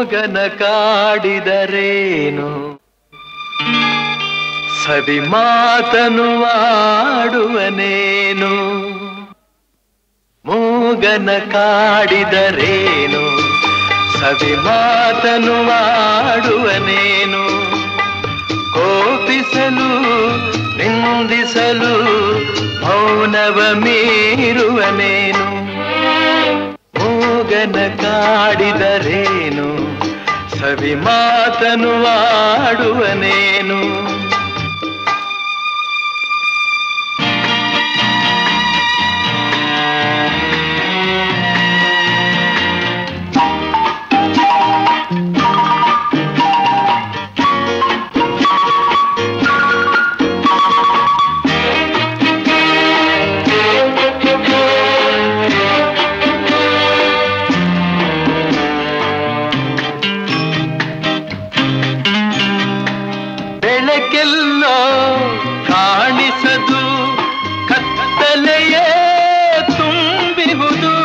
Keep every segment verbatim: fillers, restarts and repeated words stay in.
ಮೂಗನ ಕಾಡಿದರೇನು ಸವಿ ಮಾತನು ಆಡುವನೇನು ಮೂಗನ ಕಾಡಿದರೇನು ಸವಿ ಮಾತನು ಆಡುವನೇನು ಕೋಪಿಸಲು ನಿಂದಿಸಲು ಮೌನವ ಮೀರುವನೇನು ಮೂಗನ ಕಾಡಿದರೇನು ಸವಿ ಮಾತನು ಆಡುವನೇನು ಬೆಳಕೆಲ್ಲೋ ಕಾಣಿಸದು ಕತ್ತಲೆಯೇ ತುಂಬಿಹುದು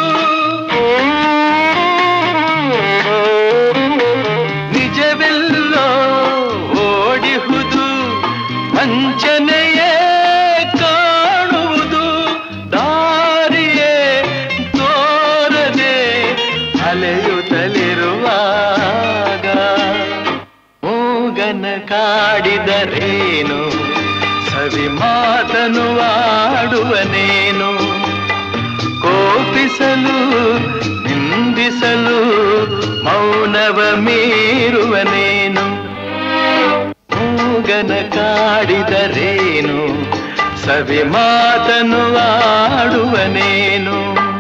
ನಿಜವೆಲ್ಲೋ ಓಡಿಹುದು ವಂಚನೆಯೇ ಕಾಣುವುದು ದಾರಿಯೇ ತೋರದೆ ಅಲೆಯುತ್ತಲಿರುವಾಗ ಮೂಗನ ಕಾಡಿದರೇನು ಸವಿ ಮಾತನು ಆಡುವನೇನು ಕೋಪಿಸಲು ನಿಂದಿಸಲು ಮೌನವ ಮೀರುವನೇನು ಮೂಗನ ಕಾಡಿದರೇನು ಸವಿ ಮಾತನು ಆಡುವನೇನು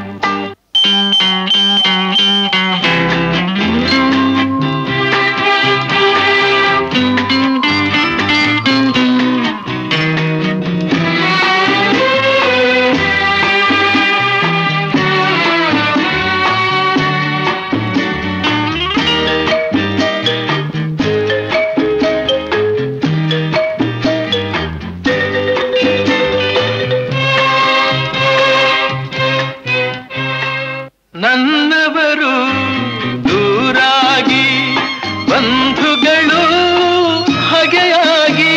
ನನ್ನವರು ದೂರಾಗಿ ಬಂಧುಗಳು ಹಗೆಯಾಗಿ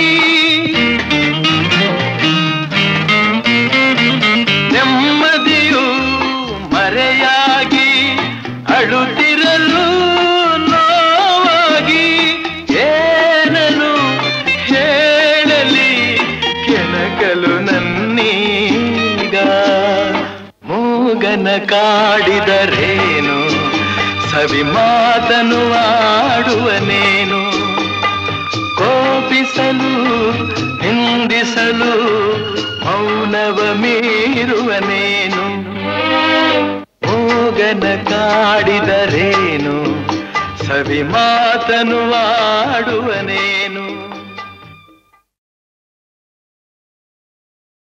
ನೆಮ್ಮದಿಯು ಮರೆಯಾಗಿ ಅಳುತ್ತಿರಲು ನೋವಾಗಿ ಏನನು ಹೇಳಲಿ ಕೆಣಕಲು ನನ್ನೀಗ ಮೂಗನ ಕಾಡಿದರೇನು ಸವಿ ಮಾತನು ಆಡುವನೇನು ಕೋಪಿಸಲು ನಿಂದಿಸಲು ಮೌನವ ಮೀರುವನೇನು ಮೂಗನ ಕಾಡಿದರೇನು ಸವಿ ಮಾತನು ಆಡುವನೇನು